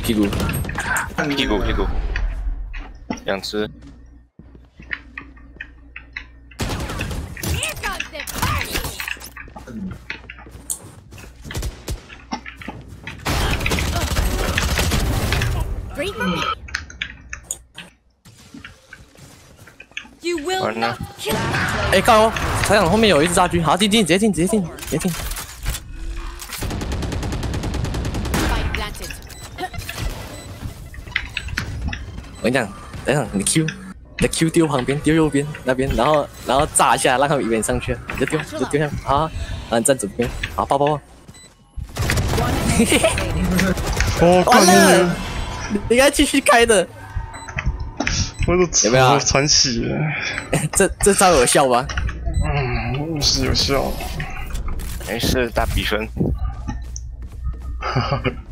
屁股， 屁股，2只。 完了！ 哎，看哦，台长后面有一只炸狙，好，进，直接进。我跟你讲，台长，你的 Q 丢旁边，丢右边那边，然后炸一下，让他们一边上去，你就丢下，好，然后你站左边，好，抱。 哦， 完了，你应该继续开的。 有没有传奇？ 这招有效吗？ 是有效。 没事，大比分。